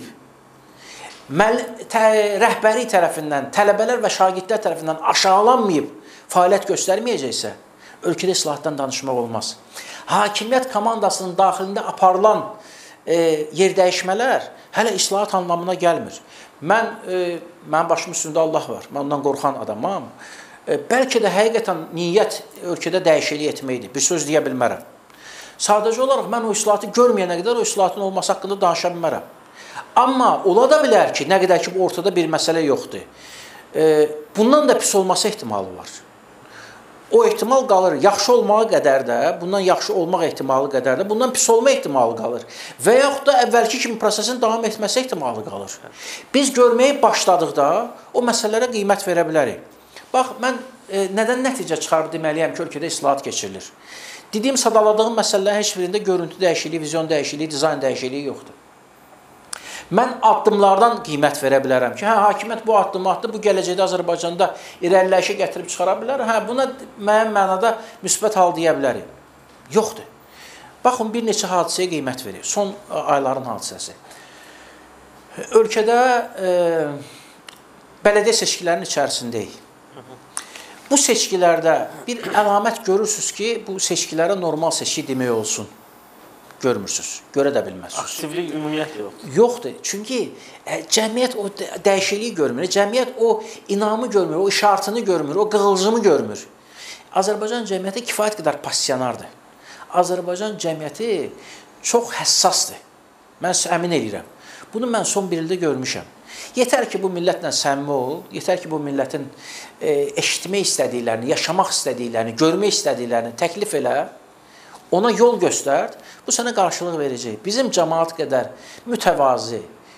rəhbəri tərəfindən, tələbələr və şagirdlər tərəfindən aşağılanmayıb, fəaliyyət göstərməyəcəksə, ölkədə islahatdan danışmaq olmaz. Hakimiyyət komandasının daxilində aparılan yerdəyişmələr hələ islahat anlamına gəlmir. Mənim başımın üstündə Allah var, mən ondan qorxan adamam. Bəlkə də həqiqətən niyyət ölkədə dəyişiklik etməkdir, bir söz deyə bilmərəm. Sadəcə olaraq mən o islahatı görməyənə qədər o islahatın olması haqqında danışa bilmərəm. Amma ola da bilər ki, nə qədər ki, ortada bir məsələ yoxdur. Bundan da pis olması ehtimalı var. O ehtimal qalır. Yaxşı olmağa qədər də, bundan yaxşı olmaq ehtimalı qədər də, bundan pis olma ehtimalı qalır. Və yaxud da əvvəlki kimi prosesin davam etməsi ehtimalı qalır. Biz görməyə başladıqda o məsələlərə qiymət verə bilərik. Bax, mən nədən nəticə çıxarıb deməliyəm ki, ölkədə islahat keçirilir. Dediyim, sadaladığım məsələlərin heç birində görüntü dəyişikliyi, vizyon dəyişikliyi, dizayn dəyişikliyi yoxdur. Mən addımlardan qiymət verə bilərəm ki, hakimiyyət bu addımı atdı, bu gələcəkdə Azərbaycanda irəliləyişə gətirib çıxara bilər, buna müəyyən mənada müsbət hal deyə bilərik. Yoxdur. Baxın, bir neçə hadisəyə qiymət verir. Son ayların hadisəsi. Ölkədə bələdiyyə seçkilərinin içərisindəyik. Bu seçkilərdə bir əlamət görürsünüz ki, bu seçkilərə normal seçki demək olsun. Görmürsünüz, görə də bilməzsiniz. Aktivlik ümumiyyətlə yoxdur. Yoxdur, çünki cəmiyyət o dəyişikliyi görmür, cəmiyyət o inamı görmür, o işartını görmür, o qığılcımı görmür. Azərbaycan cəmiyyəti kifayət qədər passionardır. Azərbaycan cəmiyyəti çox həssasdır. Mən sizə əmin edirəm. Bunu mən son bir ildə görmüşəm. Yetər ki, bu millətlə səmimi ol, yetər ki, bu millətin eşitmək istədiklərini, yaşamaq istədiklərini, görmək istədiklərini təklif elə, ona yol göstər, bu sənə qarşılıq verəcək. Bizim cəmaat qədər mütəvazi,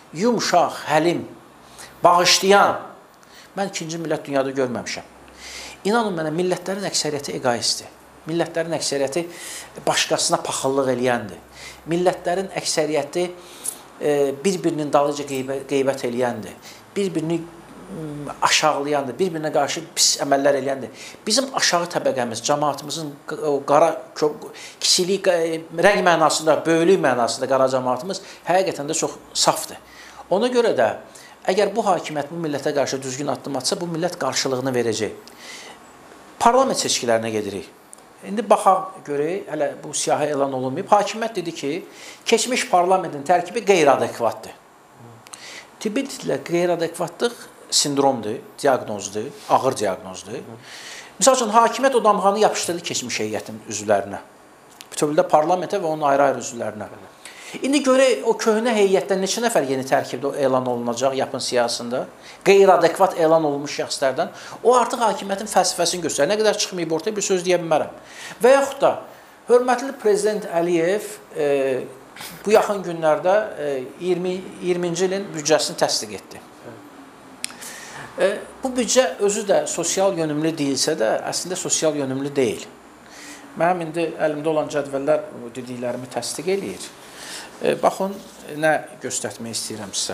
yumşaq, həlim, bağışlayan mən ikinci millət dünyada görməmişəm. İnanın mənə, millətlərin əksəriyyəti egoistdir. Millətlərin əksəriyyəti başqasına paxıllıq eləyəndir. Millətlərin əksəriyyəti bir-birinin dalıca qeybət eləyəndir. Bir-birini aşağılayandır, bir-birinə qarşı pis əməllər eləyəndir. Bizim aşağı təbəqəmiz, cəmaatımızın qara, kişilik, rəng mənasında, böyülük mənasında qara cəmaatımız həqiqətən də çox safdır. Ona görə də, əgər bu hakimiyyət bu millətə qarşı düzgün addım atsa, bu millət qarşılığını verəcək. Parlament seçkilərinə gedirik. İndi baxaq görək, hələ bu siyahı elan olunmayıb. Hakimiyyət dedi ki, keçmiş parlamentin tərkibi qeyri-adekvatdır. Tibbi dillə qeyri-adekvatlıq sindromdur, diaqnozdur, ağır diaqnozdur. Misal üçün, hakimiyyət o damğanı yapışdırdı keçmiş heyətin üzvlərinə. Bütövlükdə parlamentə və onun ayrı-ayrı üzvlərinə. İndi görək, o köhnə heyətdən neçə nəfər yeni tərkibdə elan olunacaq yapın siyasında? Qeyri-adekvat elan olunmuş şəxslərdən. O artıq hakimiyyətin fəlsəfəsini göstərir. Nə qədər çıxmayıb ortaya bir söz deyə bilmərəm. Və yaxud da, hörmətli Prezident Əliyev bu yaxın günlərdə 2020-ci ilin büdcəsini təsdiq etdi. Bu büdcə özü də sosial yönümlü deyilsə də, əslində sosial yönümlü deyil. Mənim indi əlimdə olan cədvəllər dediklərimi təsdiq eləyir. Baxın, nə göstərmək istəyirəm sizə.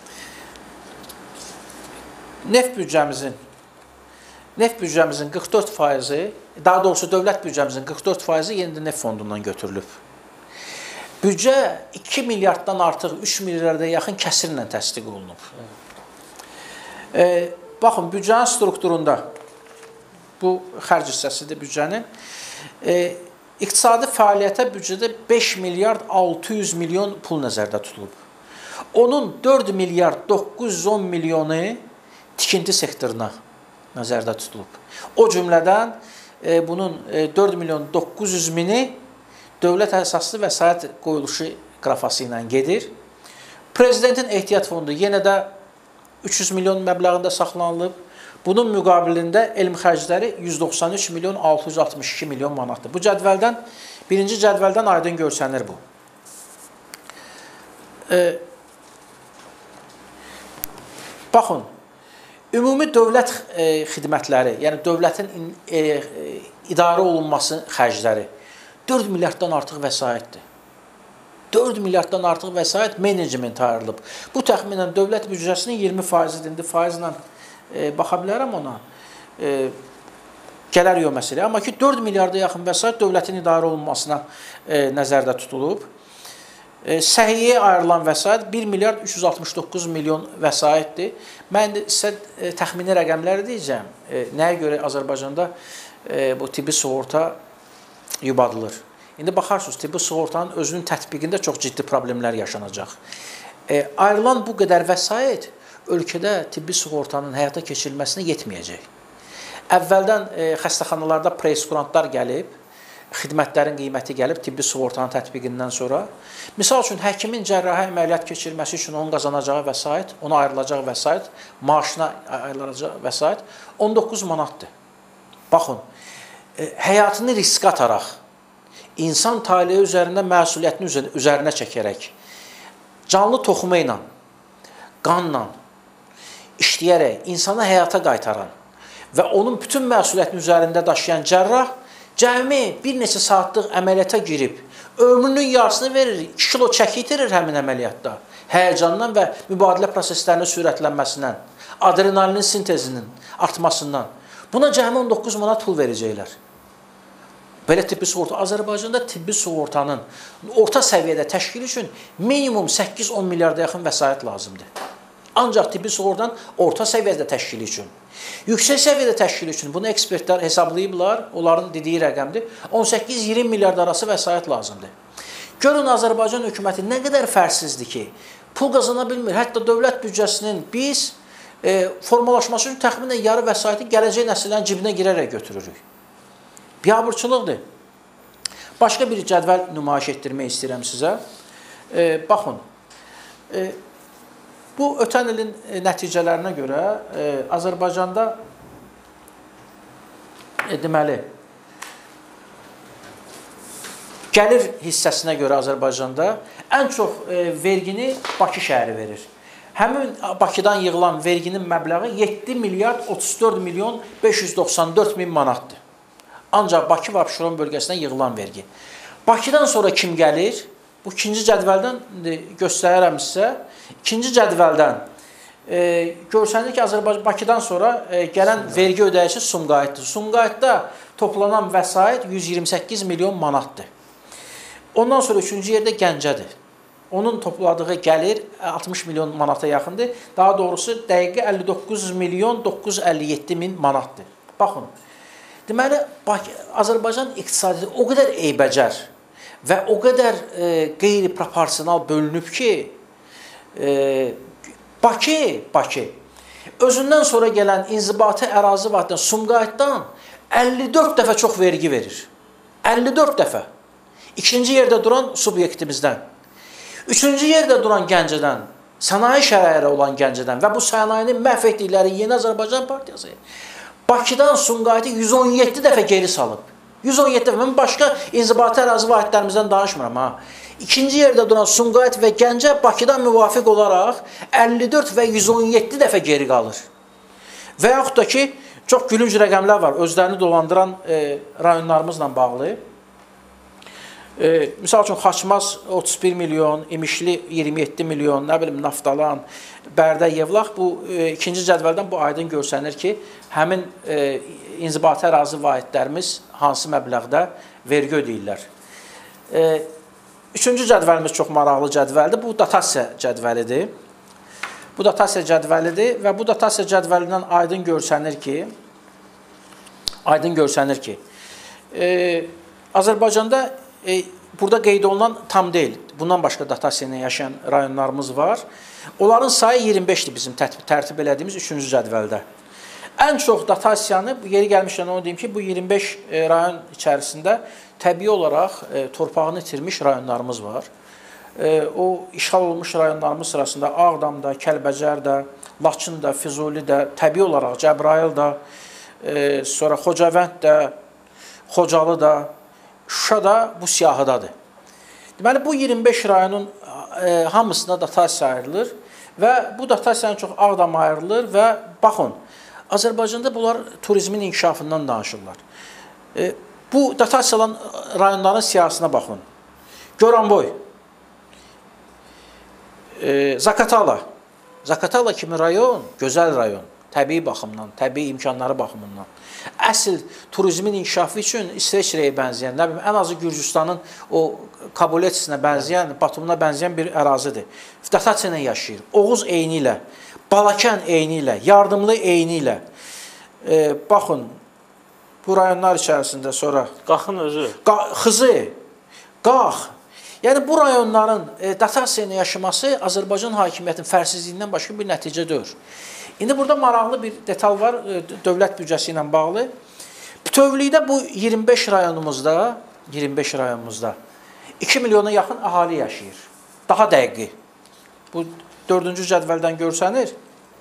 Neft büdcəmizin 44%, daha doğrusu dövlət büdcəmizin 44% yenidən neft fondundan götürülüb. Büdcə 2 milyarddan artıq 3 milyarda yaxın kəsirlə təsdiq olunub. Baxın, büdcənin strukturunda, bu xərc hissəsidir büdcənin, İqtisadi fəaliyyətə büdcədə 5 milyard 600 milyon pul nəzərdə tutulub. Onun 4 milyard 910 milyonu tikinti sektoruna nəzərdə tutulub. O cümlədən bunun 4 milyon 900 mini dövlət əsaslı vəsait qoyuluşu qrafası ilə gedir. Prezidentin ehtiyat fondu yenə də 300 milyon məbləğində saxlanılıb. Bunun müqabilində elm xərcləri 193 milyon 662 milyon manatdır. Bu cədvəldən, birinci cədvəldən aydın görsənir bu. Baxın, ümumi dövlət xidmətləri, yəni dövlətin idarə olunması xərcləri 4 milyarddan artıq vəsaitdir. 4 milyarddan artıq vəsait menecment ayrılıb. Bu təxminən dövlət büdcəsinin 20%-dir. İndi faizlə baxa bilərəm ona, gələr yox məsələ. Amma ki, 4 milyarda yaxın vəsait dövlətin idarə olunmasına nəzərdə tutulub. Səhiyyəyə ayrılan vəsait 1 milyard 369 milyon vəsaitdir. Mən sizə təxmini rəqəmləri deyəcəm. Nəyə görə Azərbaycanda bu tibbi sığorta yubadılır? İndi baxarsınız, tibbi sığortanın özünün tətbiqində çox ciddi problemlər yaşanacaq. Ayrılan bu qədər vəsait ölkədə tibbi sığortanın həyata keçirilməsinə yetməyəcək. Əvvəldən xəstəxanalarda preiskurantlar gəlib, xidmətlərin qiyməti gəlib tibbi sığortanın tətbiqindən sonra. Misal üçün, həkimin cərrahi əməliyyat keçirilməsi üçün onun qazanacağı vəsait, ona ayrılacaq vəsait, maaşına ayrılacaq vəsait 19 manatdır. Baxın, həyatını risk ataraq, insan taleyi üzərində məsuliyyətini üzərinə çəkərək, canlı toxuma ilə, qanla, işləyərək insana həyata qaytaran və onun bütün məsuliyyətini üzərində daşıyan cərrah cəmi bir neçə saatlıq əməliyyata girib, ömrünün yarısını verir, 2 kilo çəki itirir həmin əməliyyatda, həyəcandan və mübadilə proseslərinin sürətlənməsindən, adrenalinin sintezinin artmasından. Buna cəmi 19 manat pul verəcəklər. Belə tibbi sığorta, Azərbaycanda tibbi sığortanın orta səviyyədə təşkili üçün minimum 8-10 milyarda yaxın vəsait lazımdır. Ancaq tibbi sığortanın orta səviyyədə təşkili üçün. Yüksək səviyyədə təşkili üçün bunu ekspertlər hesablayıblar, onların dediyi rəqəmdir. 18-20 milyard arası vəsait lazımdır. Görün, Azərbaycan hökuməti nə qədər fərsizdir ki, pul qazana bilmir. Hətta dövlət büdcəsinin biz formalaşması üçün təxminən yarı vəsaiti gələcək nəsillərin cibinə girərək götürürük. Biabırçılıqdır. Başqa bir cədvəl nümayiş etdirmək istəyirəm sizə. Baxın, bu ötən ilin nəticələrinə görə Azərbaycanda deməli, gəlir hissəsinə görə Azərbaycanda ən çox vergini Bakı şəhəri verir. Həmin Bakıdan yığılan verginin məbləği 7 milyard 34 milyon 594 min manatdır. Ancaq Bakı və Abşeron bölgəsindən yığılan vergi. Bakıdan sonra kim gəlir? Bu ikinci cədvəldən göstərirəm sizə. İkinci cədvəldən görsənir ki, Bakıdan sonra gələn vergi ödəyicisi Sumqayıtdır. Sumqayıtda toplanan vəsait 128 milyon manatdır. Ondan sonra üçüncü yerdə Gəncədir. Onun topladığı gəlir 60 milyon manata yaxındır. Daha doğrusu dəqiqi 59 milyon 957 min manatdır. Baxın, deməli, Azərbaycan iqtisadiyyatı o qədər eybəcər və o qədər qeyri-proporsional bölünüb ki, Bakı özündən sonra gələn inzibati ərazi vaxtında Sumqayıtdan 54 dəfə çox vergi verir. 54 dəfə. İkinci yerdə duran subyektimizdən. Üçüncü yerdə duran Gəncədən, sənaye şəraiti olan Gəncədən və bu sənayeni məhv etdikləri Yeni Azərbaycan Partiyası Bakıdan Sumqayıtı 117 dəfə geri salıb. 117 dəfə. Mən başqa inzibati ərazi vahidlərimizdən danışmıram. İkinci yerdə duran Sumqayıt və Gəncə Bakıdan müvafiq olaraq 54 və 117 dəfə geri qalır. Və yaxud da ki, çox gülünc rəqəmlər var, özlərini dolandıran rayonlarımızla bağlı. Misal üçün, Xaçmaz 31 milyon, İmişli 27 milyon, nə bilim, Naftalan, Bərdə, Yevlax, bu ikinci cədvəldən bu aydın görsənir ki, həmin inzibati ərazi vahidlərimiz hansı məbləğdə vergi ödəyirlər. Üçüncü cədvəlimiz çox maraqlı cədvəldir, bu datasiya cədvəlidir. Bu datasiya cədvəlidir və bu datasiya cədvəlindən aydın görsənir ki, Azərbaycanda burada qeyd olunan tam deyil. Bundan başqa datasiya ilə yaşayan rayonlarımız var. Onların sayı 25-dir bizim tərtib elədiyimiz 3-cü cədvəldə. Ən çox datasiyanı, yeri gəlmişdən onu deyim ki, bu 25 rayon içərisində təbii olaraq torpağını itirmiş rayonlarımız var. O işğal olmuş rayonlarımız sırasında Ağdamda, Kəlbəcərdə, Laçında, Füzulidə, təbii olaraq Cəbrayılda, sonra Xocavənddə, Xocalıda, Şuşa da bu siyahıdadır. Deməli, bu 25 rayonun hamısına datasiya ayrılır və bu datasiyanın çox Ağdam ayrılır və baxın, Azərbaycanda bunlar turizmin inkişafından danışırlar. Bu datasiya olan rayonların siyahısına baxın. Goranboy, Zaqatala kimi rayon, gözəl rayon, təbii baxımdan, təbii imkanları baxımından. Əsl turizmin inkişafı üçün İsveçrəyə bənzəyən, nə bilim, ən azı Gürcüstanın o Kabuletsisinə bənzəyən, Batumuna bənzəyən bir ərazidir. Datasiya ilə yaşayır. Oğuz eyni ilə, Balakən eyni ilə, Yardımlı eyni ilə. Baxın, bu rayonlar içərisində sonra... Qaxın özü. Xızı, Qax. Yəni, bu rayonların datasiya ilə yaşaması Azərbaycan hakimiyyətinin fərsizliyindən başqa bir nəticə deyil. İndi burada maraqlı bir detal var, dövlət büdcəsi ilə bağlı. Bütövlükdə bu 25 rayonumuzda 2 milyona yaxın əhali yaşayır. Daha dəqiqi. Bu 4-cü cədvəldən görsənir.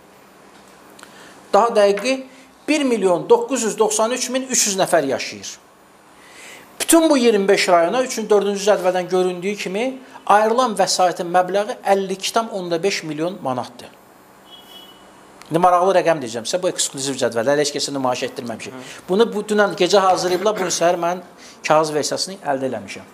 Daha dəqiqi 1 milyon 993 min 300 nəfər yaşayır. Bütün bu 25 rayona 4-cü cədvəldən göründüyü kimi ayrılan vəsaitin məbləği 52,5 milyon manatdır. İndi maraqlı rəqəm deyəcəm sizə, bu ekskluziv cədvəldə, heç kəsə nümayiş etdirməmişik. Bunu dünən gecə hazırlayıblar, bunu səhər mən kağız versiyasını əldə eləmişəm.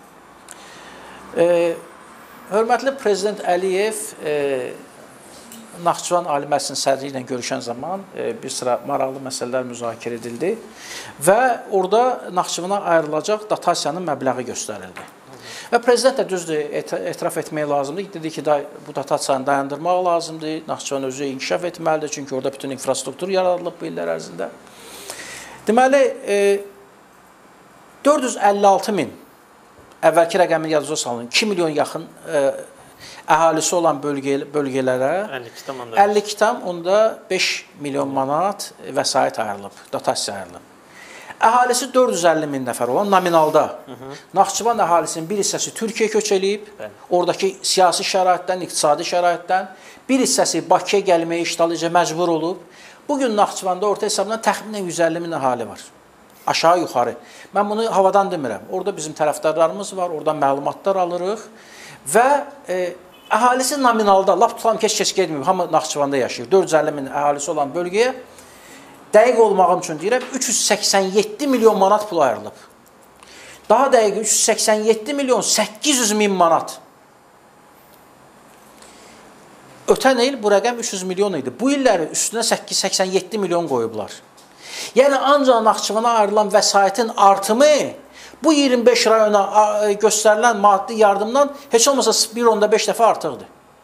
Hörmətli Prezident Əliyev Naxçıvan Ali Məclisinin sədri ilə görüşən zaman bir sıra maraqlı məsələlər müzakirə edildi və orada Naxçıvana ayrılacaq datasiyanın məbləği göstərildi. Və Prezident də düzdür, etiraf etmək lazımdır. Dedi ki, bu datasiyanı dayandırmaq lazımdır, Naxçıvan özü inkişaf etməlidir, çünki orada bütün infrastruktur yaradılıb bu illər ərzində. Deməli, 456 min, əvvəlki rəqəmin yadınıza salın, 2 milyon yaxın əhalisi olan bölgələrə 52,5 milyon manat vəsait ayrılıb, datasiya ayrılıb. Əhalisi 450 min nəfər olan nominalda Naxçıvan əhalisinin bir hissəsi Türkiyəyə köç eləyib, oradakı siyasi şəraitdən, iqtisadi şəraitdən, bir hissəsi Bakıya gəlməyə iştalicə məcbur olub. Bugün Naxçıvanda orta hesabla təxminən 150 min əhali var. Aşağı yuxarı. Mən bunu havadan demirəm. Orada bizim tərəfdarlarımız var, oradan məlumatlar alırıq və əhalisi nominalda, lap tutam keç getməyib, hamı Naxçıvanda yaşayır. 450 min əhalisi olan bölgəyə dəqiq olmağım üçün deyirəm, 387 milyon manat pul ayrılıb. Daha dəqiq 387 milyon 800 min manat. Ötən il bu rəqəm 300 milyon idi. Bu illəri üstünə 87 milyon qoyublar. Yəni, ancaq Naxçıvana ayrılan vəsaitin artımı bu 25 rayona göstərilən maddi yardımdan heç olmasa 1.5 dəfə artıqdır.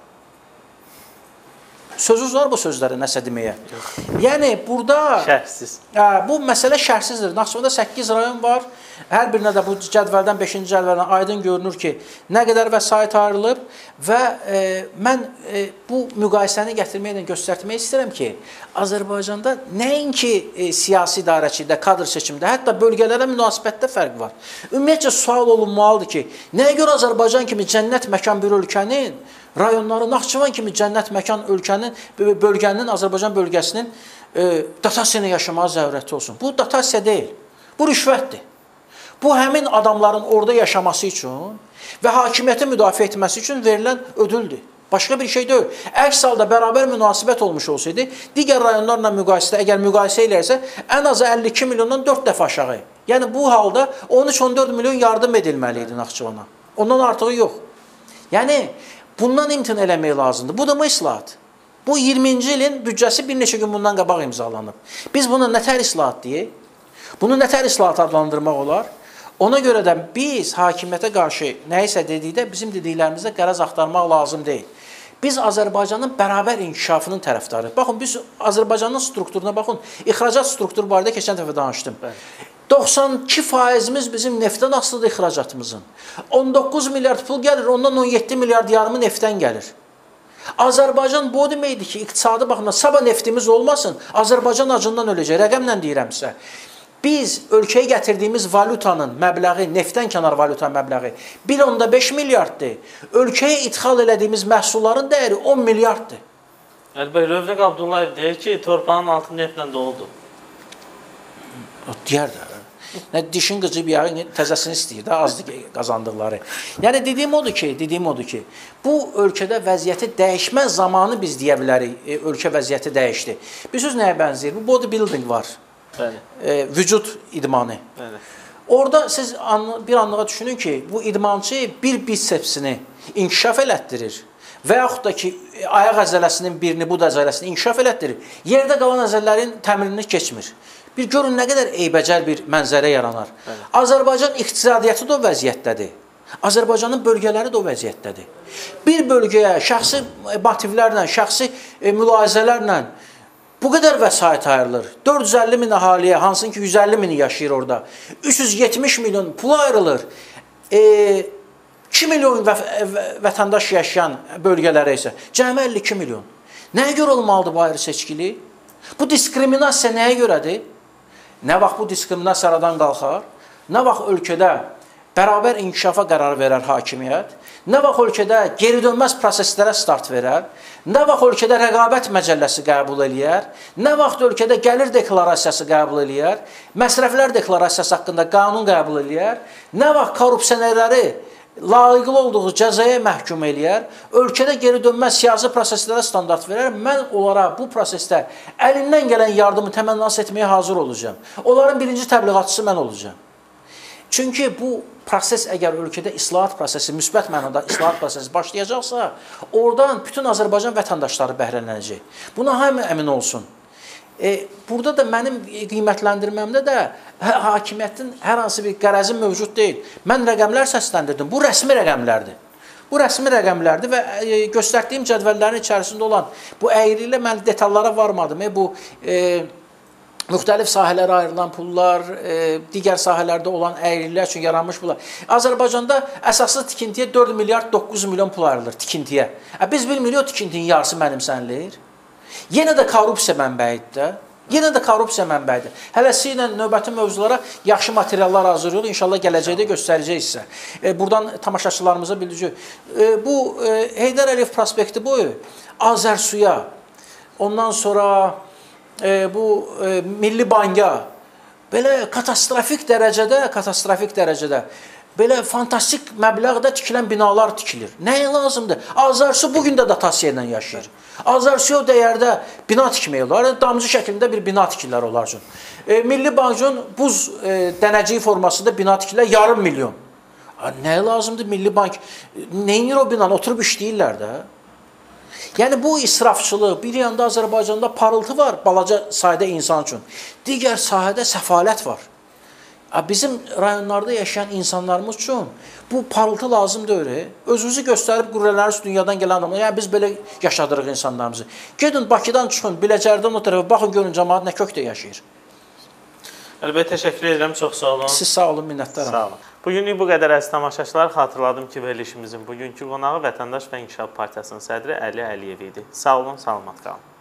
Sözünüz var bu sözləri nəsə deməyə? Yəni, burada... Şərhsiz. Bu məsələ şərhsizdir. Naxçıvanda 8 rayon var. Hər birinə də bu cədvəldən, 5-ci cədvəldən aydın görünür ki, nə qədər vəsait ayrılıb və mən bu müqayisəni gətirməklə göstərmək istəyirəm ki, Azərbaycanda nəinki siyasi idarəçilikdə, kadr seçimdə, hətta bölgələrə münasibətdə fərq var. Ümumiyyətcə, sual olunmalıdır ki, nəyə görə Azərbaycan kimi cənnət məkan bir ölkənin, rayonları Naxçıvan kimi cənnət məkan bölgənin, Azərbaycan bölgəsinin datasiyayla yaşamağa zərurəti olsun. Bu datasiya deyil, bu rüşvətdir. Bu, həmin adamların orada yaşaması üçün və hakimiyyəti müdafiə etməsi üçün verilən ödüldür. Başqa bir şey deyil. Əks halda bərabər münasibət olmuş olsaydı, digər rayonlarla müqayisədə, əgər müqayisə eləyərsə, ən azı 52 milyondan 4 dəfə aşağı. Yəni, bu halda 13-14 milyon yardım edilməli idi Naxçıvana. Ondan artığı yox. Yəni, bundan imtina eləmək lazımdır. Bu da mı islahat? Bu 20-ci ilin büdcəsi bir neçə gün bundan qabaq imzalanıb. Biz bunu nətər islahat deyək? Bunu nətər islahat adlandırmaq olar? Ona görə də biz hakimiyyətə qarşı nəyisə dedikdə bizim dediklərimizdə qərəz axtarmaq lazım deyil. Biz Azərbaycanın bərabər inkişafının tərəfdarıyıq. Baxın, biz Azərbaycanın strukturuna baxın. İxracat strukturu barədə keçən dəfə danışdım. 92%imiz bizim neftdən asılıdır ixracatımızın. 19 milyard pul gəlir, ondan 17 milyard yarımı neftdən gəlir. Azərbaycan bu deməkdir ki, iqtisadi baxımdan sabah neftimiz olmasın, Azərbaycan acından öləcək. Rəqəmlə deyirəmsə. Biz ölkəyə gətirdiyimiz valutanın məbləği, neftdən kənar valuta məbləği 1.5 milyarddır. Ölkəyə idxal elədiyimiz məhsulların dəyəri 10 milyarddır. Əlbəttə, Rövnəq Abdullayev deyir ki, torpağın altı neftlə doludur. Deyər də. Dişin qıcıb yağı təzəsini istəyir də, azdır qazandıqları. Yəni, dediyim odur ki, bu ölkədə vəziyyəti dəyişmə zamanı biz deyə bilərik, ölkə vəziyyəti dəyişdi. Bir söz nəyə bənzəyir? Bu bodybuilding var. Vücud idmanı. Orada siz bir anlığa düşünün ki, bu idmançı bir bisepsini inkişaf elətdirir və yaxud da ki, ayaq əzələsinin birini, bud əzələsini inkişaf elətdirir. Yerdə qalan əzələlərin təmirini keçmir. Bir görün nə qədər eybəcər bir mənzərə yaranar. Azərbaycan iqtisadiyyatı da o vəziyyətdədir. Azərbaycanın bölgələri də o vəziyyətdədir. Bir bölgəyə şəxsi motivlərlə, şəxsi mülahizələrlə bu qədər vəsait ayrılır. 450 min əhaliyə, hansın ki 150 mini yaşayır orada. 370 milyon pul ayrılır. 2 milyon vətəndaş yaşayan bölgələrə isə cəmi 52 milyon. Nəyə görə olmalıdır bu ayrı seçkili? Bu diskriminasiya nəyə görədir? Nə vaxt bu diskriminasiya aradan qalxar? Nə vaxt ölkədə bərabər inkişafa qərar verər hakimiyyət? Nə vaxt ölkədə geri dönməz proseslərə start verər? Nə vaxt ölkədə rəqabət məcəlləsi qəbul eləyər? Nə vaxt ölkədə gəlir deklarasiyası qəbul eləyər? Məsrəflər deklarasiyası haqqında qanun qəbul eləyər? Nə vaxt korrupsionerləri layiqli olduğu cəzaya məhkum eləyər? Ölkədə geri dönməz siyasi proseslərə standart verər? Mən onlara bu prosesdə əlindən gələn yardımı təmənnası etməyə hazır olacağım. Onların birinci təbliğatçısı mən olacağım. Çünki bu proses əgər ölkədə islahat prosesi, müsbət mənada islahat prosesi başlayacaqsa, oradan bütün Azərbaycan vətəndaşları bəhrələnəcək. Buna hamı əmin olsun. Burada da mənim qiymətləndirməmdə də hakimiyyətin hər hansı bir qərəzi mövcud deyil. Mən rəqəmlər səsləndirdim. Bu rəsmi rəqəmlərdir. Bu rəsmi rəqəmlərdir və göstərdiyim cədvəllərin içərisində olan bu əyriliklə mən detallara varmadım. Bu müxtəlif sahələrə ayrılan pullar, digər sahələrdə olan əyriliklər üçün yaranmış pullar. Azərbaycanda əsaslı tikintiyə 4 milyard 9 milyon pul ayrılır tikintiyə. Biz bilmirik o tikintinin yarısı mənimsənilir. Yenə də korrupsiya mənbəyidir də. Yenə də korrupsiya mənbəyidir. Hələsilə növbəti mövzulara yaxşı materiallar hazırlıyoruz. İnşallah gələcəkdə göstərəcəksə. Buradan tamaşaçılarımıza bildirəcək. Bu Heydər Əliyev prospekti boyu Azərsuya, ondan sonra bu Milli Banka belə katastrofik dərəcədə belə fantastik məbləğdə tikilən binalar tikilir. Nəyə lazımdır? Azərsu bu gün də dotasiya ilə yaşayır. Azərsu o dəyərdə bina tikmək olar. Damcı şəklində bir bina tikirlər onlar üçün. Milli Bankın buz dənəciyi formasında bina tikirlər yarım milyon. Nəyə lazımdır Milli Bank? Neynir o binanı? Oturub işləyirlər də. Yəni bu israfçılıq, bir yanda Azərbaycanda parıltı var balaca sayda insan üçün. Digər sahədə səfalət var. Bizim rayonlarda yaşayan insanlarımız üçün bu parıltı lazım deyil. Özünüzü göstərib qürrələriniz dünyadan gələn adamlar. Yəni biz belə yaşadırıq insanlarımızı. Gedin Bakıdan çıxın, Biləcərdən o tərəfə baxın görün cəmaət nə kökdə yaşayır. Əli bəy, təşəkkür edirəm, çox sağ olun. Siz sağ olun, minnətdaram. Sağ olun. Bugünlük bu qədər əziz tamaşaçılar. Xatırladım ki, verilişimizin bugünkü qonağı Vətəndaş və İnkişaf Partiyasının sədri Əli Əliyev idi. Sağ olun, salamat qalın.